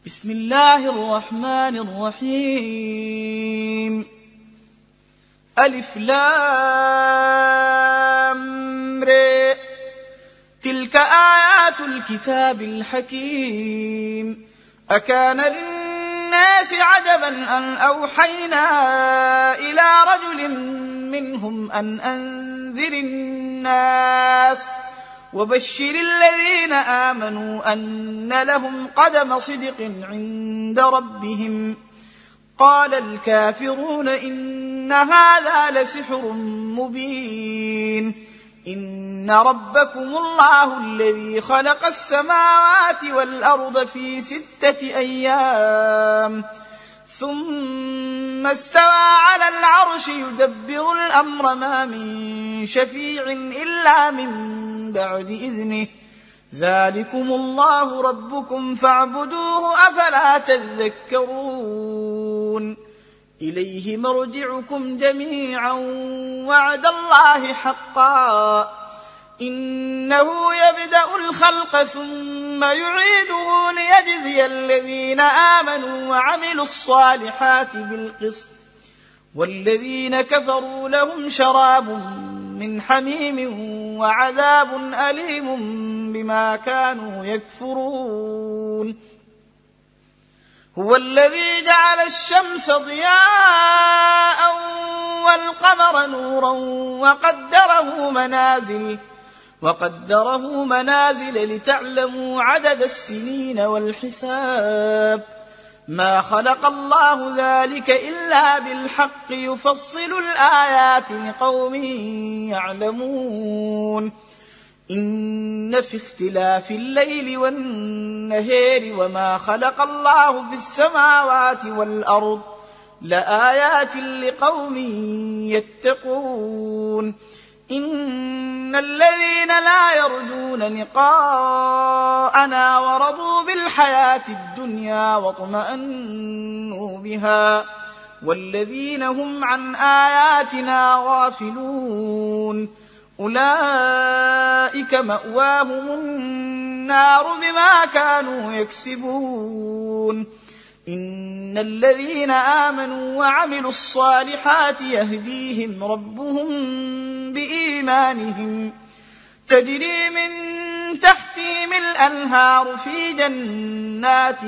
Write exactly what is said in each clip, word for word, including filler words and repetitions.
بسم الله الرحمن الرحيم. ألف لام ر. تلك آيات الكتاب الحكيم. أكان للناس عجبا أن أوحينا إلى رجل منهم أن أنذر الناس وبشر الذين آمنوا أن لهم قدم صدق عند ربهم. قال الكافرون إن هذا لسحر مبين. إن ربكم الله الذي خلق السماوات والأرض في ستة أيام ثم استوى على العرش يدبر الأمر ما من شفيع إلا من بعد إذنه. ذلكم الله ربكم فاعبدوه أفلا تذكرون. إليه مرجعكم جميعا وعد الله حقا إنه يبدأ الخلق ثم يعيده ليجزي الذين آمنوا وعملوا الصالحات بالقسط والذين كفروا لهم شراب من حميم وعذاب أليم بما كانوا يكفرون. هو الذي جعل الشمس ضياء والقمر نورا وقدره منازل وقدره منازل لتعلموا عدد السنين والحساب. ما خلق الله ذلك إلا بالحق يفصل الآيات لقوم يعلمون. إن في اختلاف الليل والنهار وما خلق الله في السماوات والأرض لآيات لقوم يتقون. إن الذين لا يرجون لقاءنا ورضوا بالحياة الدنيا واطمأنوا بها والذين هم عن آياتنا غافلون أولئك مأواهم النار بما كانوا يكسبون. إن الذين آمنوا وعملوا الصالحات يهديهم ربهم بإيمانهم تجري من تحتهم الأنهار في جنات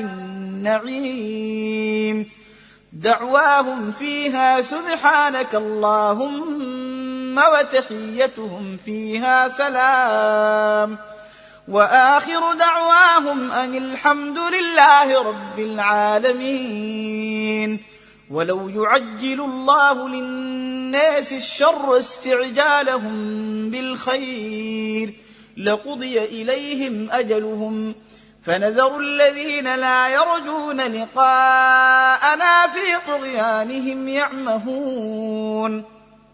النعيم دعواهم فيها سبحانك اللهم وتحيتهم فيها سلام وآخر دعواهم أن الحمد لله رب العالمين. ولو يعجل الله للناس الشر استعجالهم بالخير لقضي إليهم أجلهم فنذر الذين لا يرجون لقاءنا في طغيانهم يعمهون.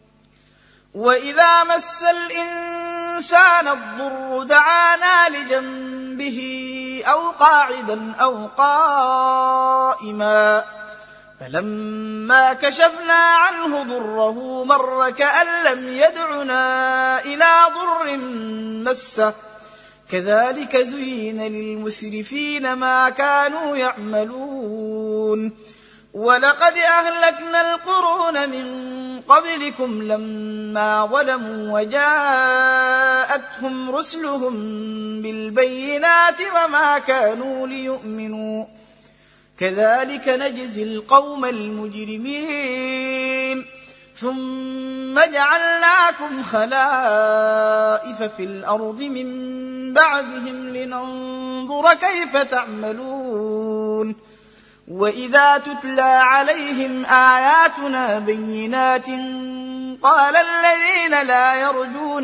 وإذا مس الإنسان الضر دعانا لجنبه أو قاعدا أو قائما فلما كشفنا عنه ضره مر كأن لم يدعنا إلى ضر مسه كذلك زين للمسرفين ما كانوا يعملون. ولقد أهلكنا القرون من قبلكم لما ظلموا وجاءتهم رسلهم بالبينات وما كانوا ليؤمنوا كذلك نجزي القوم المجرمين. ثم جعلناكم خلائف في الأرض من بعدهم لننظر كيف تعملون. وإذا تتلى عليهم آياتنا بينات قال الذين لا يرجون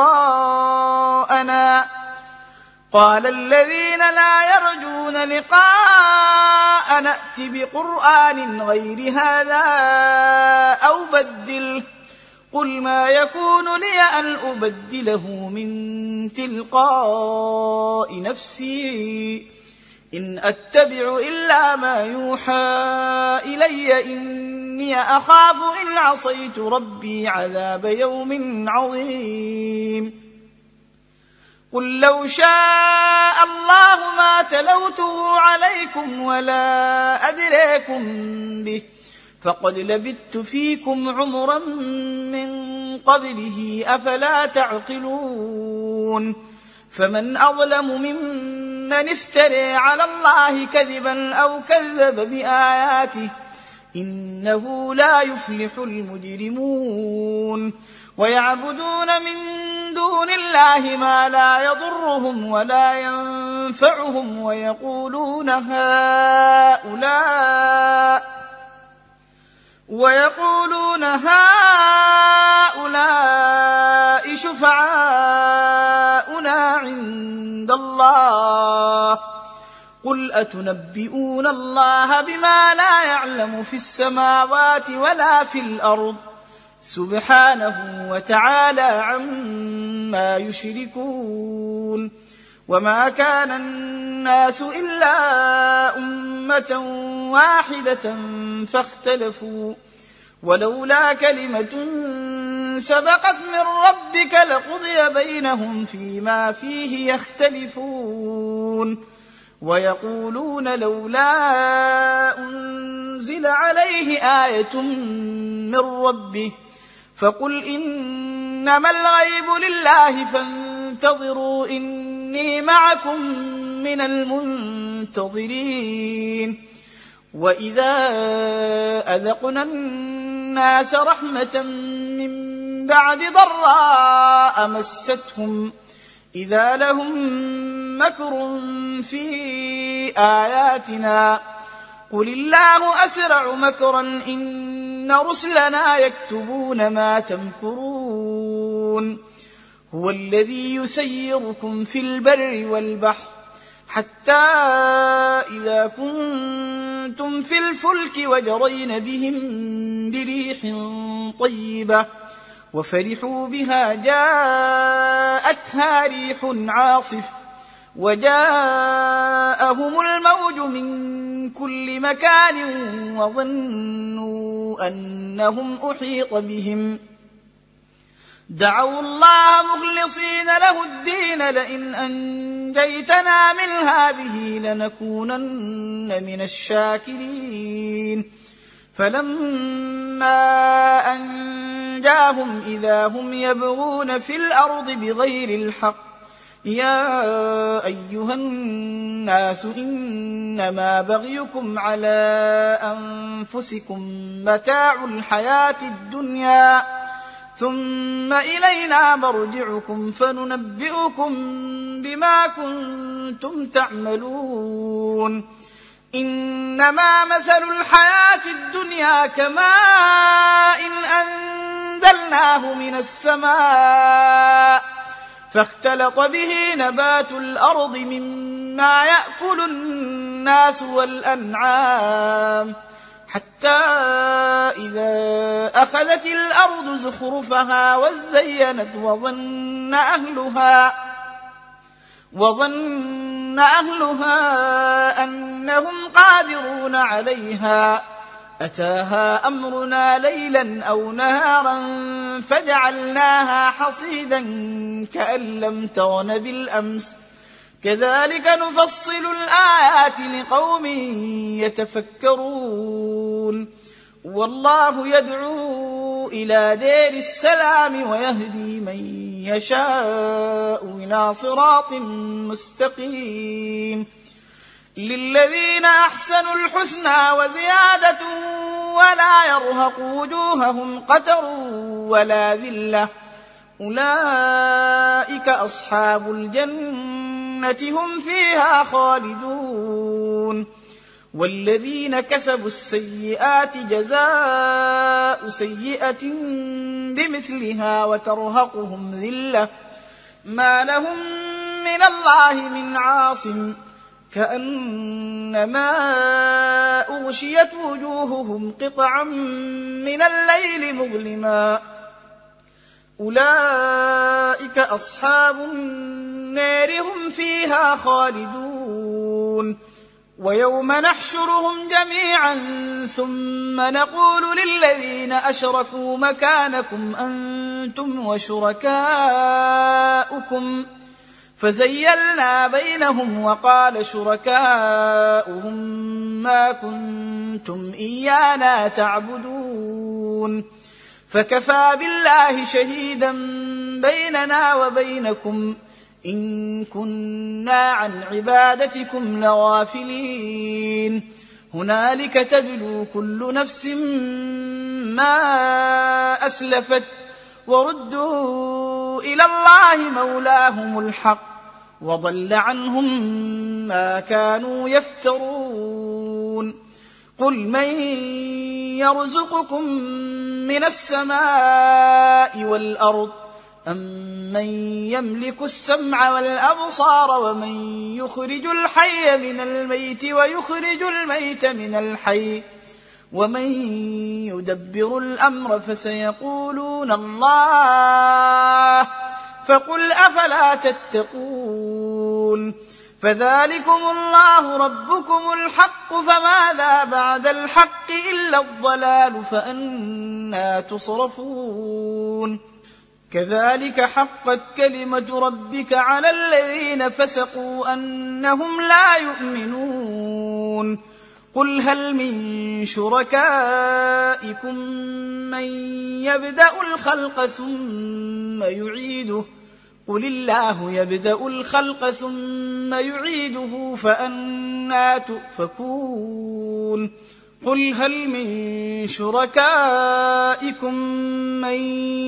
لقاءنا قال الذين لا يرجون لقاءنا ائت بقرآن غير هذا أو بدله قل ما يكون لي أن أبدله من تلقاء نفسي إن أتبع إلا ما يوحى إلي إني أخاف إن عصيت ربي عذاب يوم عظيم. قل لو شاء الله ما تلوته عليكم ولا أدريكم به فقد لبثت فيكم عمرا من قبله أفلا تعقلون فمن أظلم ممن افترى على الله كذبا أو كذب بآياته إنه لا يفلح المجرمون ويعبدون من دون الله ما لا يضرهم ولا ينفعهم ويقولون هؤلاء ويقولون هؤلاء شفعاؤنا عند الله قل أتنبئون الله بما لا يعلم في السماوات ولا في الأرض سبحانه وتعالى عما يشركون وما كان الناس إلا أمة واحدة فاختلفوا ولولا كلمة سبقت من ربك لقضي بينهم فيما فيه يختلفون ويقولون لولا أنزل عليه آية من ربه فقل إنما الغيب لله فانتظروا إني معكم من المنتظرين وإذا أذقنا الناس رحمة من بعد ضراء مستهم إذا لهم مكر في آياتنا قل الله أسرع مكرا إن رسلنا يكتبون ما تمكرون هو الذي يسيركم في البر والبحر حتى إذا كنتم في الفلك وجرين بهم بريح طيبة وفرحوا بها جاءتها ريح عاصف وجاءهم الموج من كل مكان وظنوا أنهم أحيط بهم دعوا الله مخلصين له الدين لئن أنجيتنا من هذه لنكونن من الشاكرين فلما أنجاهم إذا هم يبغون في الأرض بغير الحق يا أيها الناس إنما بغيكم على أنفسكم متاع الحياة الدنيا ثم إلينا مرجعكم فننبئكم بما كنتم تعملون إنما مثل الحياة الدنيا كماء إن أنزلناه من السماء فاختلط به نبات الأرض مما يأكل الناس والأنعام حتى إذا أخذت الأرض زخرفها وزينت وظن أهلها وظن أهلها أنهم قادرون عليها أتاها أمرنا ليلا أو نهارا فجعلناها حصيدا كأن لم تغن بالأمس كذلك نفصل الآيات لقوم يتفكرون والله يدعو إلى دار السلام ويهدي من يشاء إلى صراط مستقيم للذين أحسنوا الحسنى وزيادة ولا يرهق وجوههم قتر ولا ذلة أولئك أصحاب الجنة هم فيها خالدون والذين كسبوا السيئات جزاء سيئة بمثلها وترهقهم ذلة ما لهم من الله من عاصم كأنما أغشيت وجوههم قطعا من الليل مظلما أولئك أصحاب النار هم فيها خالدون ويوم نحشرهم جميعا ثم نقول للذين أشركوا مكانكم أنتم وشركاؤكم فزيلنا بينهم وقال شركاؤهم ما كنتم إيانا تعبدون فكفى بالله شهيدا بيننا وبينكم إن كنا عن عبادتكم لغافلين هنالك تبلو كل نفس ما أسلفت وردوا إلى الله مولاهم الحق وضل عنهم ما كانوا يفترون قل من يرزقكم من السماء والأرض أمن يملك السمع والأبصار ومن يخرج الحي من الميت ويخرج الميت من الحي ومن يدبر الأمر فسيقولون الله فقل أفلا تتقون فذلكم الله ربكم الحق فماذا بعد الحق إلا الضلال فأنى تصرفون كذلك حقت كلمة ربك على الذين فسقوا أنهم لا يؤمنون قل هل من شركائكم من يبدأ الخلق ثم يعيده قل الله يبدأ الخلق ثم يعيده فأنى تؤفكون قل هل من شركائكم من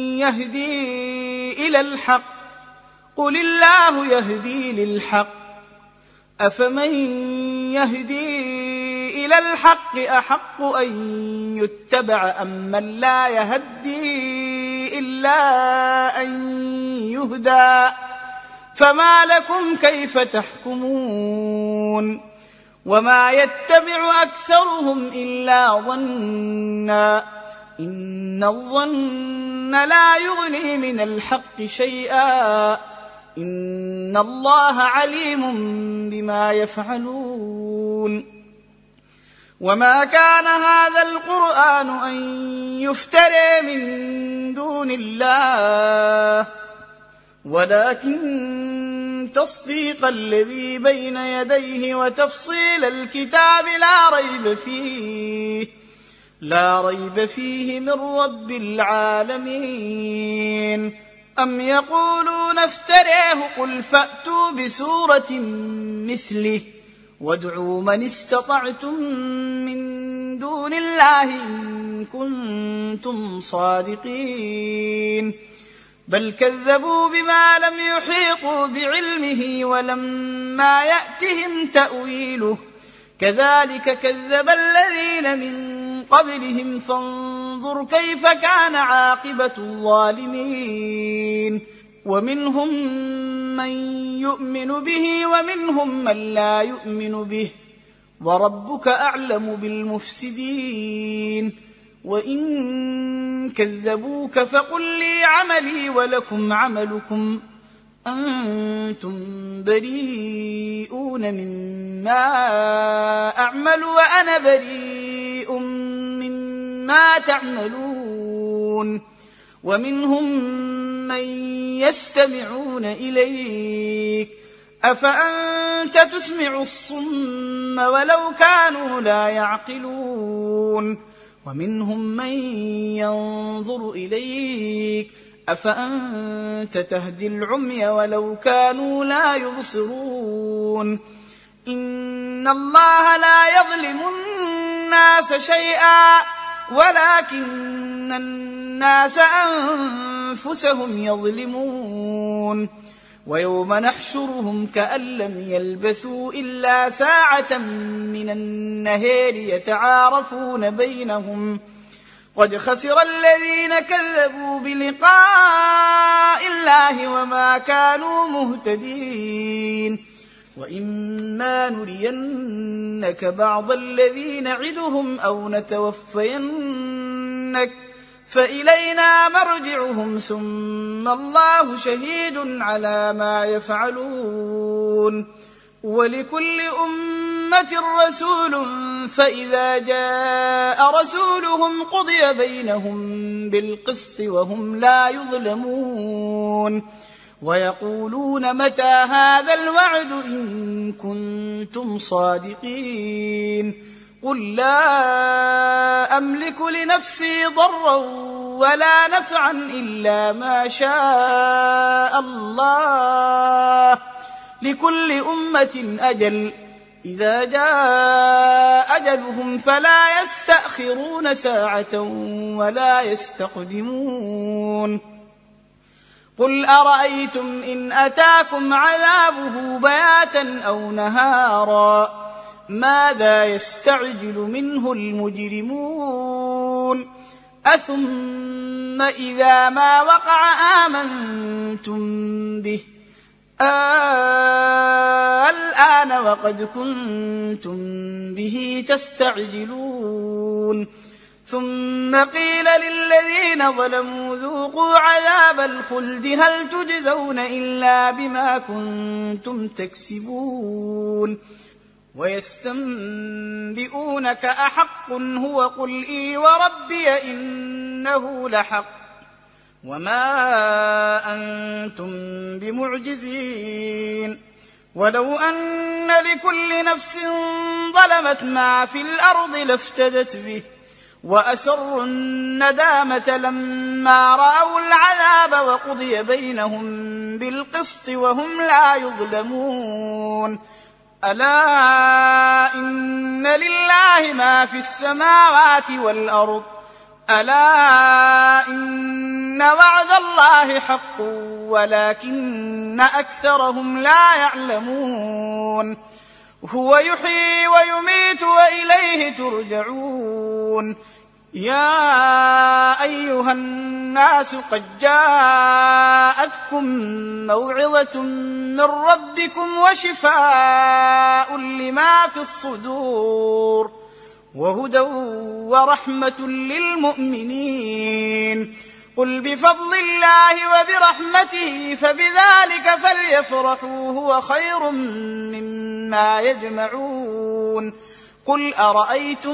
يهدي إلى الحق قل الله يهدي للحق أفمن يهدي إلى الحق أحق أن يتبع أم من لا يهدي إلا أن يهدى فما لكم كيف تحكمون وما يتبع أكثرهم إلا ظنا إن الظن لا يغني من الحق شيئا إن الله عليم بما يفعلون وما كان هذا القرآن أن يفترى من دون الله ولكن تصديق الذي بين يديه وتفصيل الكتاب لا ريب فيه لا ريب فيه من رب العالمين أم يقولون افتراه قل فأتوا بسورة مثله وادعوا من استطعتم من دون الله إن كنتم صادقين بل كذبوا بما لم يحيطوا بعلمه ولما يأتهم تأويله كذلك كذب الذين من قبلهم فانظر كيف كان عاقبة الظالمين ومنهم من يؤمن به ومنهم من لا يؤمن به وربك أعلم بالمفسدين وإن كذبوك فقل لي عملي ولكم عملكم أنتم بريئون مما أعمل وأنا بريء مما تعملون ومنهم من يستمعون إليك أفأنت تسمع الصم ولو كانوا لا يعقلون ومنهم من ينظر إليك أفأنت تهدي العمي ولو كانوا لا يبصرون إن الله لا يظلم الناس شيئا ولكن الناس أنفسهم يظلمون ويوم نحشرهم كأن لم يلبثوا إلا ساعة من النهار يتعارفون بينهم قد خسر الذين كذبوا بلقاء الله وما كانوا مهتدين وإما نرينك بعض الذي نعدهم أو نتوفينك فإلينا مرجعهم ثم الله شهيد على ما يفعلون ولكل أمة رسول فإذا جاء رسولهم قضي بينهم بالقسط وهم لا يظلمون ويقولون متى هذا الوعد إن كنتم صادقين قل لا أملك لنفسي ضرا ولا نفعا إلا ما شاء الله لكل أمة أجل إذا جاء أجلهم فلا يستأخرون ساعة ولا يستقدمون قل أرأيتم إن أتاكم عذابه بياتا أو نهارا ماذا يستعجل منه المجرمون أثم إذا ما وقع آمنتم به آه الآن وقد كنتم به تستعجلون ثم قيل للذين ظلموا ذوقوا عذاب الخلد هل تجزون إلا بما كنتم تكسبون ويستنبئونك أحق هو قل إي وربي إنه لحق وما أنتم بمعجزين ولو أن لكل نفس ظلمت ما في الأرض لافتدت به وأسروا الندامة لما رأوا العذاب وقضي بينهم بالقسط وهم لا يظلمون ألا إن لله ما في السماوات والأرض ألا إن وعد الله حق ولكن أكثرهم لا يعلمون هو يحيي ويميت وإليه ترجعون يا أيها الناس قد جاءتكم موعظة من ربكم وشفاء لما في الصدور وهدى ورحمة للمؤمنين قل بفضل الله وبرحمته فبذلك فليفرحوا هو خير مما يجمعون قل أرأيتم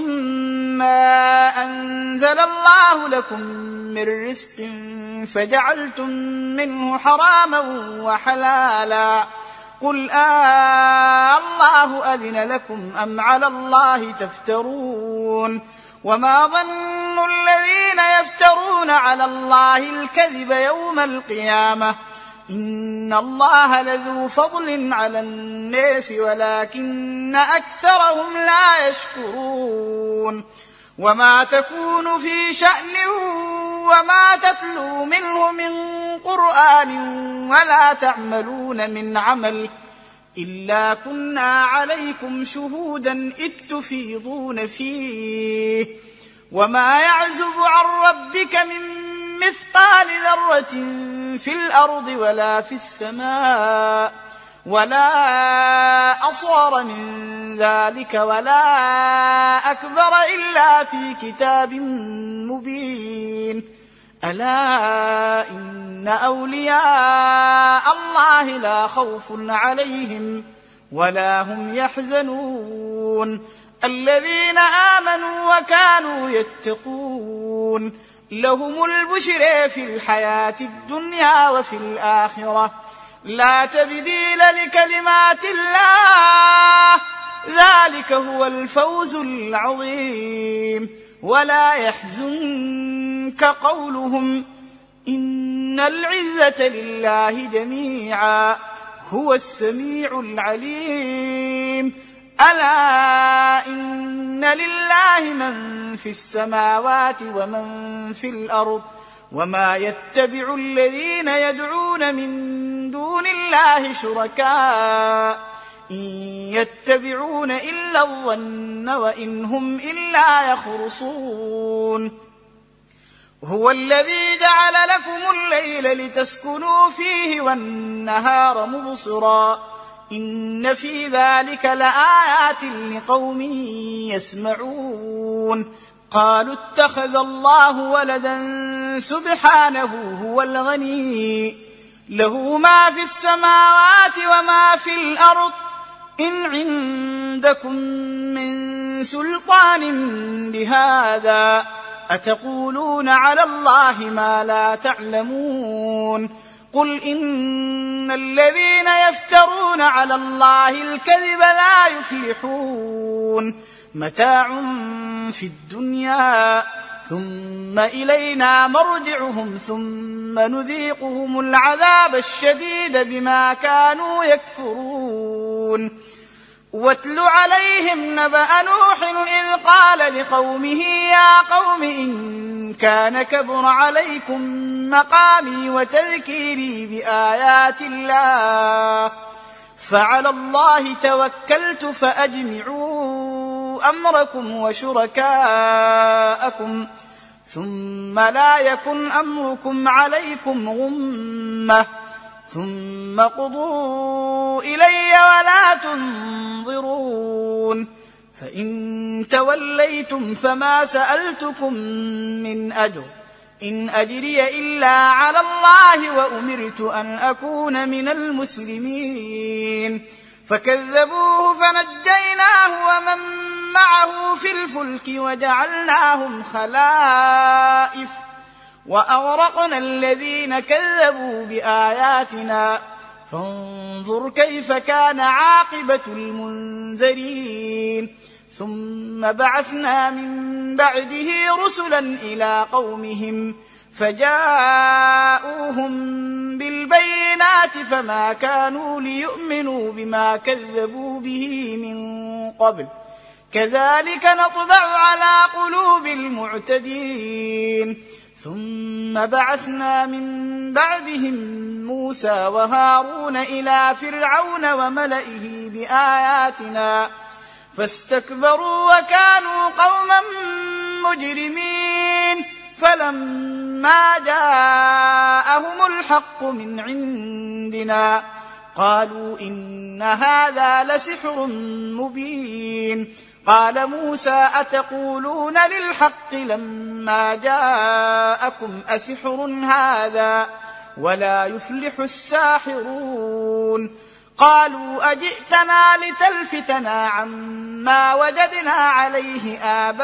ما أنزل الله لكم من رزق فجعلتم منه حراما وحلالا قل آه الله أذن لكم أم على الله تفترون وما ظن الذين يفترون على الله الكذب يوم القيامة إن الله لذو فضل على الناس ولكن أكثرهم لا يشكرون وما تكون في شأن وما تتلو منه من قرآن ولا تعملون من عمل إلا كنا عليكم شهودا إذ تفيضون فيه وما يعزب عن ربك من مثقال ذرة في الأرض ولا في السماء ولا أصغر من ذلك ولا أكبر إلا في كتاب مبين ألا إن أولياء الله لا خوف عليهم ولا هم يحزنون الذين آمنوا وكانوا يتقون لهم البشر في الحياة الدنيا وفي الآخرة لا تبديل لكلمات الله ذلك هو الفوز العظيم ولا يحزنك قولهم إن العزة لله جميعا هو السميع العليم ألا إن لله من في السماوات ومن في الأرض وما يتبع الذين يدعون من دون الله شركاء إن يتبعون إلا الظن وإن هم إلا يخرصون هو الذي جعل لكم الليل لتسكنوا فيه والنهار مبصرا إن في ذلك لآيات لقوم يسمعون قالوا اتخذ الله ولدا سبحانه هو الغني له ما في السماوات وما في الأرض إن عندكم من سلطان بهذا أتقولون على الله ما لا تعلمون قل إن الذين يفترون على الله الكذب لا يفلحون متاع في الدنيا ثم إلينا مرجعهم ثم نذيقهم العذاب الشديد بما كانوا يكفرون واتل عليهم نبأ نوح إذ قال لقومه يا قوم إن كان كبر عليكم مقامي وتذكيري بآيات الله فعلى الله توكلت فأجمعوا أمركم وشركاءكم ثم لا يكن أمركم عليكم غمة ثم قضوا إلي ولا تنظرون فإن توليتم فما سألتكم من أجر إن أجري إلا على الله وأمرت أن أكون من المسلمين فكذبوه فنجيناه ومن معه في الفلك وجعلناهم خلائف وأغرقنا الذين كذبوا بآياتنا فانظر كيف كان عاقبة المنذرين ثم بعثنا من بعده رسلا إلى قومهم فجاءوهم بالبينات فما كانوا ليؤمنوا بما كذبوا به من قبل كذلك نطبع على قلوب المعتدين ثم بعثنا من بعدهم موسى وهارون إلى فرعون وملئه بآياتنا فاستكبروا وكانوا قوما مجرمين فلما جاءهم الحق من عندنا قالوا إن هذا لسحر مبين قال موسى أتقولون للحق لما جاءكم أسحر هذا ولا يفلح الساحرون قالوا أجئتنا لتلفتنا عما وجدنا عليه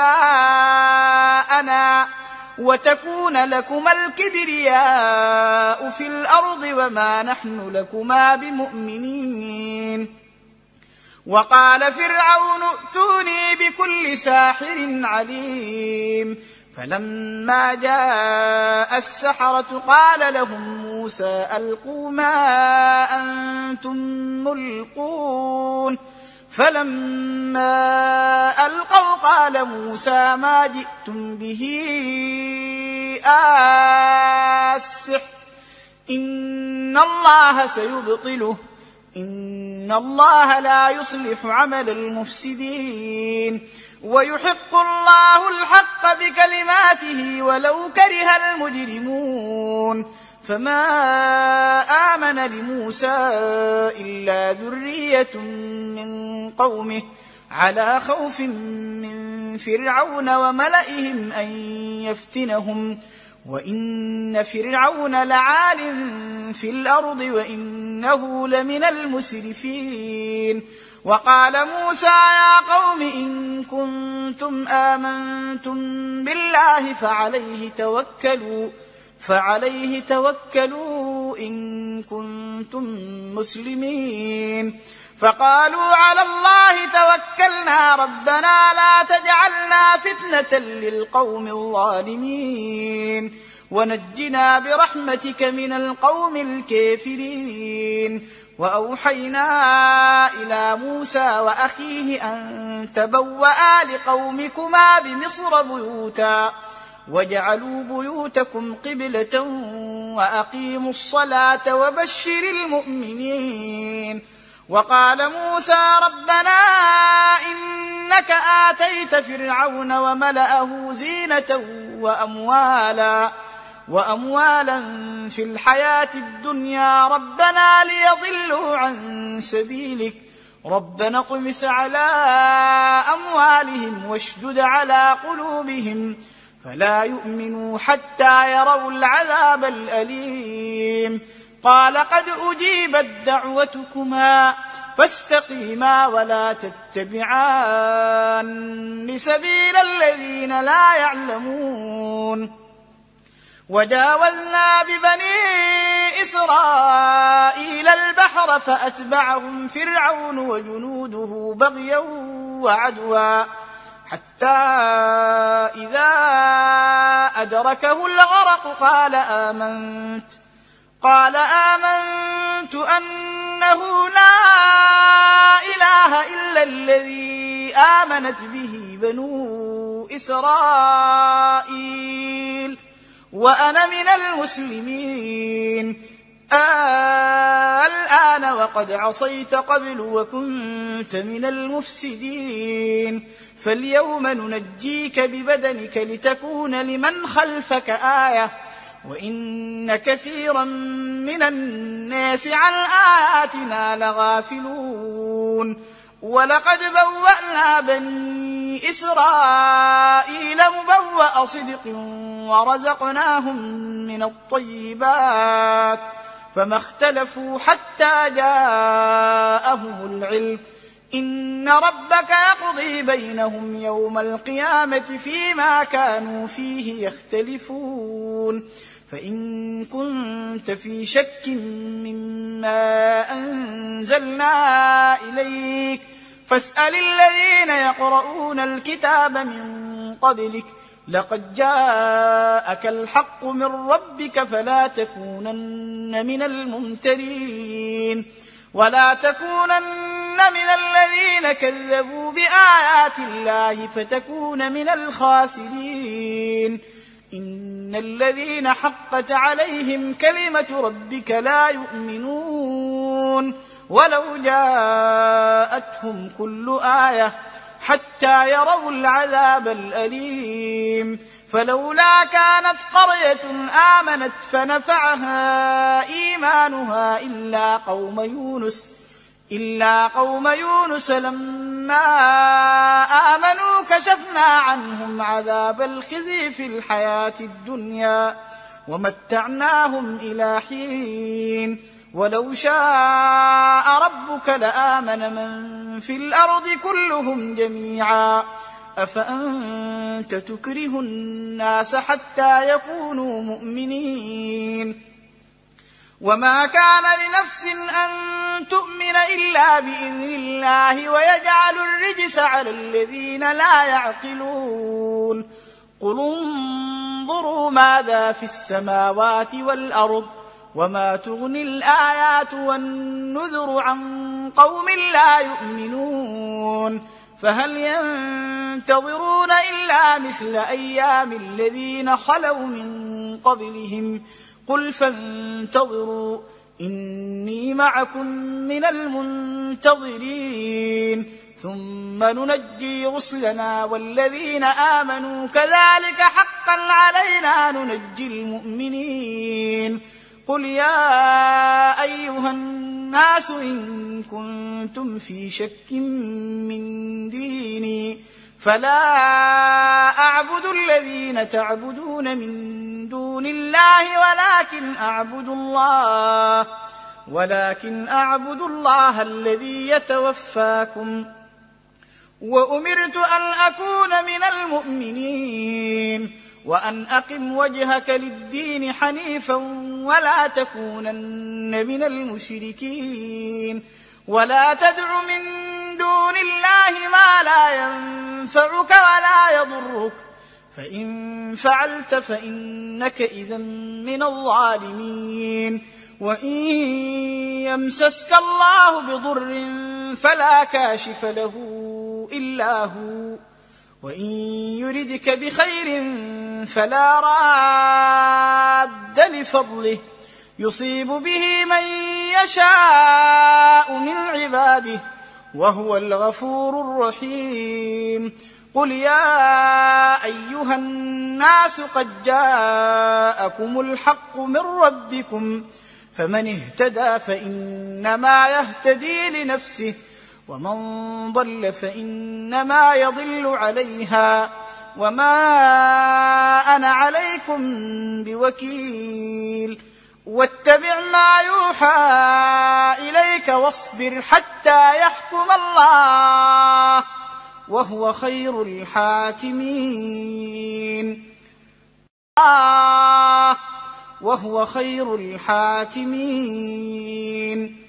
آباءنا وتكون لكما الكبرياء في الأرض وما نحن لكما بمؤمنين وقال فرعون ائتوني بكل ساحر عليم فلما جاء السحرة قال لهم موسى ألقوا ما أنتم ملقون فلما ألقوا قال موسى ما جئتم به السحر إن الله سيبطله إن الله لا يصلح عمل المفسدين ويحق الله الحق بكلماته ولو كره المجرمون فما آمن لموسى إلا ذرية من قومه على خوف من فرعون وملئهم أن يفتنهم وإن فرعون لعال في الأرض وإنه لمن المسرفين وقال موسى يا قوم إن كنتم آمنتم بالله فعليه توكلوا فعليه توكلوا إن كنتم مسلمين فقالوا على الله توكلنا ربنا لا تجعلنا فتنة للقوم الظالمين ونجنا برحمتك من القوم الكافرين وأوحينا إلى موسى وأخيه أن تبوأ لقومكما بمصر بيوتا واجعلوا بيوتكم قبلة وأقيموا الصلاة وبشر المؤمنين وقال موسى ربنا إنك آتيت فرعون وملأه زينة وأموالا وأموالا في الحياة الدنيا ربنا ليضلوا عن سبيلك ربنا اطمس على أموالهم واشدد على قلوبهم فلا يؤمنوا حتى يروا العذاب الأليم قال قد أجيبت دعوتكما فاستقيما ولا تتبعان سبيل الذين لا يعلمون وجاوزنا ببني إسرائيل البحر فأتبعهم فرعون وجنوده بغيا وعدوا حتى إذا أدركه الغرق قال آمنت قال آمنت أنه لا إله إلا الذي آمنت به بنو إسرائيل وأنا من المسلمين الآن وقد عصيت قبل وكنت من المفسدين فاليوم ننجيك ببدنك لتكون لمن خلفك آية وإن كثيرا من الناس عن آياتنا لغافلون ولقد بوأنا بني إسرائيل مبوأ صدق ورزقناهم من الطيبات فما اختلفوا حتى جاءهم العلم إن ربك يقضي بينهم يوم القيامة فيما كانوا فيه يختلفون فإن كنت في شك مما أنزلنا إليك فاسأل الذين يقرؤون الكتاب من قبلك لقد جاءك الحق من ربك فلا تكونن من الممترين ولا تكونن من الذين كذبوا بآيات الله فتكون من الخاسرين إن الذين حقت عليهم كلمة ربك لا يؤمنون ولو جاءتهم كل آية حتى يروا العذاب الأليم فلولا كانت قرية آمنت فنفعها إيمانها إلا قوم يونس إلا قوم يونس لما آمنوا كشفنا عنهم عذاب الخزي في الحياة الدنيا ومتعناهم إلى حين ولو شاء ربك لآمن من في الأرض كلهم جميعا أفأنت تكره الناس حتى يكونوا مؤمنين وما كان لنفس أن تؤمن إلا بإذن الله ويجعل الرجس على الذين لا يعقلون قل انظروا ماذا في السماوات والأرض وما تغني الآيات والنذر عن قوم لا يؤمنون فهل ينتظرون إلا مثل أيام الذين خلوا من قبلهم قل فانتظروا إني معكم من المنتظرين ثم ننجي رسلنا والذين آمنوا كذلك حقا علينا ننجي المؤمنين قل يا أيها الناس إن كنتم في شك من ديني فلا أعبد الذين تعبدون من دون الله ولكن أعبد الله ولكن أعبد الله الذي يتوفاكم وأمرت أن أكون من المؤمنين وأن أقم وجهك للدين حنيفا ولا تكونن من المشركين ولا تدع من دون الله ما لا ينفعك ولا يضرك فإن فعلت فإنك إذا من الظالمين وإن يمسسك الله بضر فلا كاشف له إلا هو وإن يردك بخير فلا راد لفضله يصيب به من يشاء من عباده وهو الغفور الرحيم قل يا أيها الناس قد جاءكم الحق من ربكم فمن اهتدى فإنما يهتدي لنفسه ومن ضل فإنما يضل عليها وما أنا عليكم بوكيل واتبع ما يوحى إليك واصبر حتى يحكم الله وهو خير الحاكمين وهو خير الحاكمين.